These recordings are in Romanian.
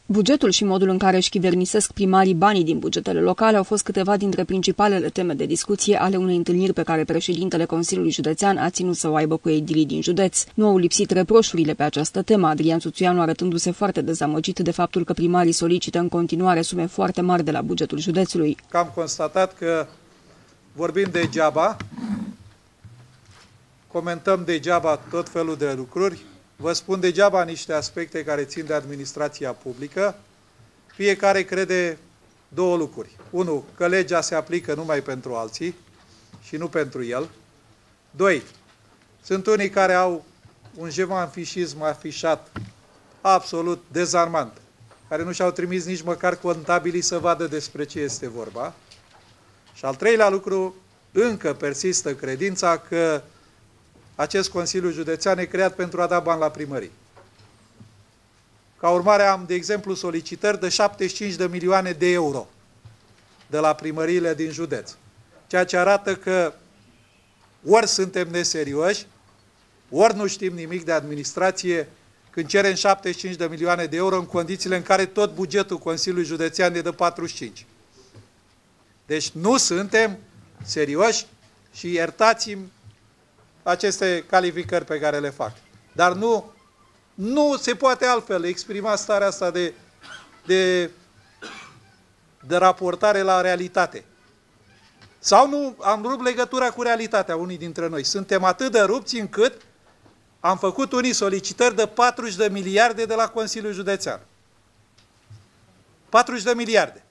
Bugetul și modul în care își chivernisesc primarii banii din bugetele locale au fost câteva dintre principalele teme de discuție ale unei întâlniri pe care președintele Consiliului Județean a ținut să o aibă cu edilii din județ. Nu au lipsit reproșurile pe această temă, Adrian Țuțuianu arătându-se foarte dezamăgit de faptul că primarii solicită în continuare sume foarte mari de la bugetul județului. Am constatat că vorbim degeaba, comentăm degeaba tot felul de lucruri, vă spun degeaba niște aspecte care țin de administrația publică. Fiecare crede două lucruri. Unu, că legea se aplică numai pentru alții și nu pentru el. Doi, sunt unii care au un jevanfișism afișat absolut dezarmant, care nu și-au trimis nici măcar contabilii să vadă despre ce este vorba. Și al treilea lucru, încă persistă credința că acest Consiliu Județean e creat pentru a da bani la primării. Ca urmare am, de exemplu, solicitări de 75 de milioane de euro de la primăriile din județ. Ceea ce arată că ori suntem neserioși, ori nu știm nimic de administrație când cerem 75 de milioane de euro în condițiile în care tot bugetul Consiliului Județean e de 45. Deci nu suntem serioși și iertați-mi aceste calificări pe care le fac. Dar nu se poate altfel exprima starea asta de raportare la realitate. Sau nu am rupt legătura cu realitatea unii dintre noi. Suntem atât de rupți încât am făcut unii solicitări de 40 de miliarde de la Consiliul Județean. 40 de miliarde.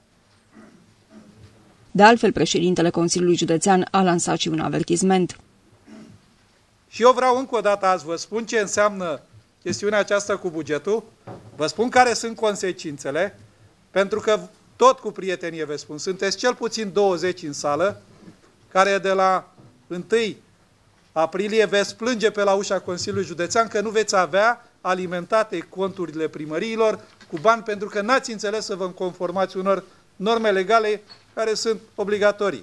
De altfel, președintele Consiliului Județean a lansat și un avertisment. Și eu vreau încă o dată azi vă spun ce înseamnă chestiunea aceasta cu bugetul, vă spun care sunt consecințele, pentru că tot cu prietenie vă spun, sunteți cel puțin 20 în sală, care de la 1 aprilie veți plânge pe la ușa Consiliului Județean că nu veți avea alimentate conturile primăriilor cu bani, pentru că n-ați înțeles să vă conformați unor norme legale care sunt obligatorii.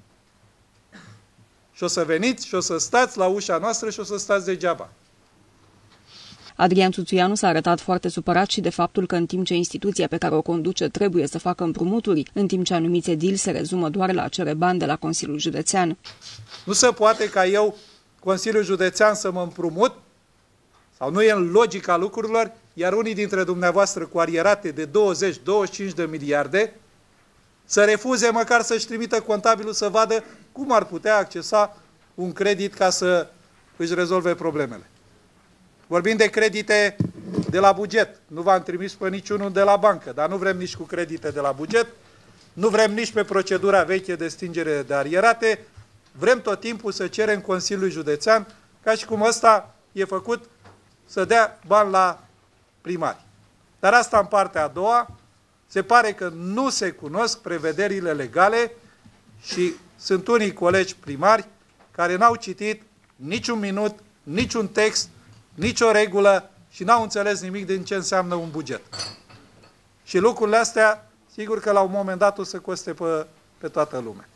Și o să veniți și o să stați la ușa noastră și o să stați degeaba. Adrian Țuțuianu s-a arătat foarte supărat și de faptul că în timp ce instituția pe care o conduce trebuie să facă împrumuturi, în timp ce anumiți edili se rezumă doar la a cere bani de la Consiliul Județean. Nu se poate ca eu, Consiliul Județean, să mă împrumut, sau nu e în logica lucrurilor, iar unii dintre dumneavoastră cu arierate de 20-25 de miliarde să refuze măcar să-și trimită contabilul să vadă cum ar putea accesa un credit ca să își rezolve problemele. Vorbim de credite de la buget. Nu v-am trimis pe niciunul de la bancă, dar nu vrem nici cu credite de la buget, nu vrem nici pe procedura veche de stingere de arierate, vrem tot timpul să cerem Consiliului Județean, ca și cum ăsta e făcut să dea bani la primari. Dar asta în partea a doua, se pare că nu se cunosc prevederile legale și sunt unii colegi primari care n-au citit niciun minut, niciun text, nicio regulă și n-au înțeles nimic din ce înseamnă un buget. Și lucrurile astea, sigur că la un moment dat o să coste pe toată lumea.